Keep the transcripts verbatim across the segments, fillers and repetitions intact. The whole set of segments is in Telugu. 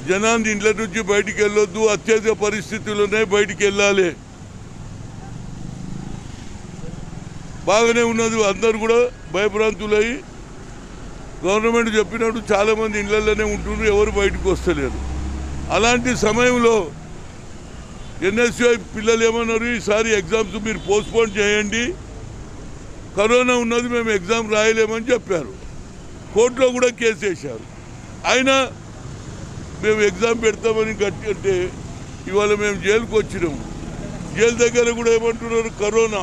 జనాన్ని ఇంట్ల నుంచి బయటికి వెళ్ళొద్దు, అత్యధిక పరిస్థితులు ఉన్నాయి, బయటికి వెళ్ళాలి. బాగానే ఉన్నది. అందరూ కూడా భయభ్రాంతులయ్యి గవర్నమెంట్ చెప్పినప్పుడు చాలామంది ఇళ్లలోనే ఉంటున్నారు, ఎవరు బయటకు వస్తలేరు. అలాంటి సమయంలో ఎన్ఎస్యుఐ పిల్లలు ఏమన్నారు, ఈసారి ఎగ్జామ్స్ మీరు పోస్ట్పోన్ చేయండి, కరోనా ఉన్నది, మేము ఎగ్జామ్ రాయలేమని చెప్పారు. కోర్టులో కూడా కేసు వేశారు. అయినా మేము ఎగ్జామ్ పెడతామని గట్టి అంటే ఇవాళ మేము జైలుకు వచ్చినాము. జైలు దగ్గర కూడా ఏమంటున్నారు, కరోనా,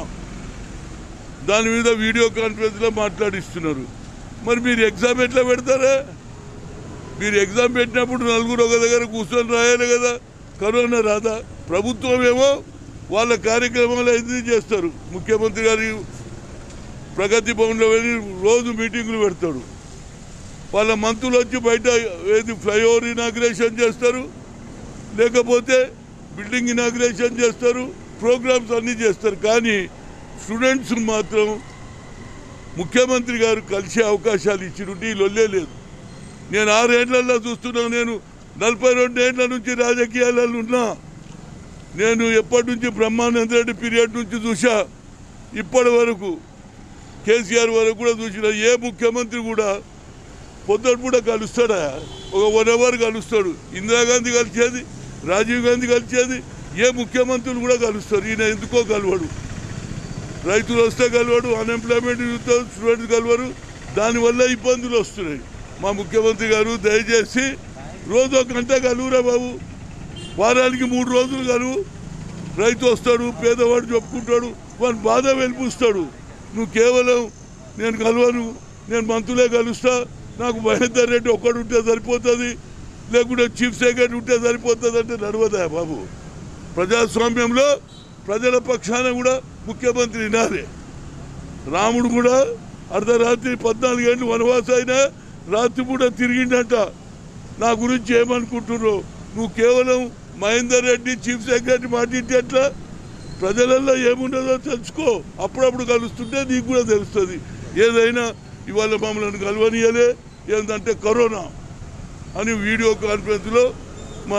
దాని మీద వీడియో కాన్ఫరెన్స్లో మాట్లాడిస్తున్నారు. మరి మీరు ఎగ్జామ్ ఎట్లా పెడతారా? మీరు ఎగ్జామ్ పెట్టినప్పుడు నలుగురు ఒక దగ్గర కూర్చొని రాయాలి కదా, కరోనా రాదా? ప్రభుత్వం ఏమో వాళ్ళ కార్యక్రమాలు ఇది చేస్తారు. ముఖ్యమంత్రి గారి ప్రగతి భవన్లో వెళ్ళి రోజు మీటింగులు పెడతాడు. వాళ్ళ మంత్రులు వచ్చి బయట ఏది ఫ్లైఓవర్ ఇనాగ్రేషన్ చేస్తారు, లేకపోతే బిల్డింగ్ ఇనాగ్రేషన్ చేస్తారు, ప్రోగ్రామ్స్ అన్నీ చేస్తారు. కానీ స్టూడెంట్స్ మాత్రం ముఖ్యమంత్రి గారు కలిసే అవకాశాలు ఇచ్చినట్టు ఈ లొల్లే లేదు. నేను ఆరేళ్లలో చూస్తున్నాను. నేను నలభై రెండు ఏళ్ల నుంచి రాజకీయాలలో ఉన్నా. నేను ఎప్పటి నుంచి బ్రహ్మానంద రెడ్డి పీరియడ్ నుంచి చూసా, ఇప్పటి వరకు కేసీఆర్ వరకు కూడా చూసిన. ఏ ముఖ్యమంత్రి కూడా పొద్దున కూడా కలుస్తాడా? ఒక వన్ అవర్ కలుస్తాడు. ఇందిరాగాంధీ కలిసేది, రాజీవ్ గాంధీ కలిసేది, ఏ ముఖ్యమంత్రులు కూడా కలుస్తారు. ఈయన ఎందుకో కలవడు. రైతులు వస్తే కలవడు, అన్ఎంప్లాయ్మెంట్ స్టూడెంట్స్ కలవరు. దానివల్ల ఇబ్బందులు వస్తున్నాయి. మా ముఖ్యమంత్రి గారు దయచేసి రోజు ఒక గంట కలువురా బాబు, వారానికి మూడు రోజులు కలువు. రైతు వస్తాడు, పేదవాడు చెప్పుకుంటాడు, వాని బాధ వెలిపిస్తాడు. నువ్వు కేవలం నేను కలవను, నేను మంత్రులే కలుస్తా, నాకు మహేందర్ రెడ్డి ఒక్కడు ఉంటే సరిపోతుంది, లేకుంటే చీఫ్ సెక్రటరీ ఉంటే సరిపోతుంది అంటే నడవదా బాబు? ప్రజాస్వామ్యంలో ప్రజల పక్షాన కూడా ముఖ్యమంత్రి వినాలి. రాముడు కూడా అర్ధరాత్రి పద్నాలుగు గంటలు వనవాస అయినా రాత్రిపూట తిరిగిండంట. నా గురించి ఏమనుకుంటున్నావు? నువ్వు కేవలం మహేందర్ రెడ్డి చీఫ్ సెక్రటరీ మాట్లాడితే ఎట్లా? ప్రజలలో ఏముండదో తెలుసుకో. అప్పుడప్పుడు కలుస్తుంటే నీకు కూడా తెలుస్తుంది. ఏదైనా ఇవాళ మమ్మల్ని కలవనీయలే, ఏంటంటే కరోనా అని వీడియో కాన్ఫరెన్స్లో మా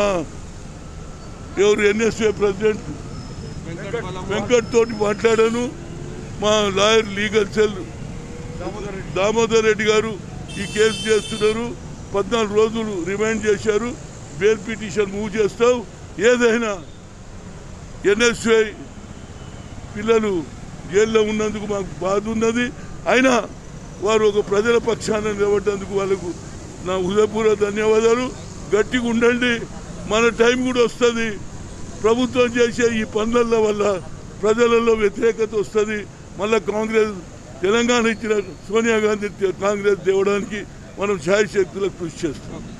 ఎవరు ఎన్ఎస్ఏ ప్రెసిడెంట్ వెంకట్ తోటి మాట్లాడాను. మా lawyer legal cell Damodar Reddy garu ఈ కేసు చేస్తున్నారు. పద్నాలుగు రోజులు రిమైండ్ చేశారు. బెయిల్ పిటిషన్ మూవ్ చేస్తావు. ఏదైనా ఎన్ఎస్ఐ పిల్లలు జైల్లో ఉన్నందుకు మాకు బాధ ఉన్నది. అయినా వారు ఒక ప్రజల పక్షాన నిలబడ్డందుకు వాళ్ళకు నా హృదయపూర్వక ధన్యవాదాలు. గట్టిగా ఉండండి, మన టైం కూడా వస్తుంది. ప్రభుత్వం చేసే ఈ పనుల వల్ల ప్రజలలో వ్యతిరేకత వస్తుంది. మళ్ళీ కాంగ్రెస్ తెలంగాణ ఇచ్చిన సోనియా గాంధీ కాంగ్రెస్ తేవడానికి మనం శాయశక్తులకు కృషి చేస్తాం.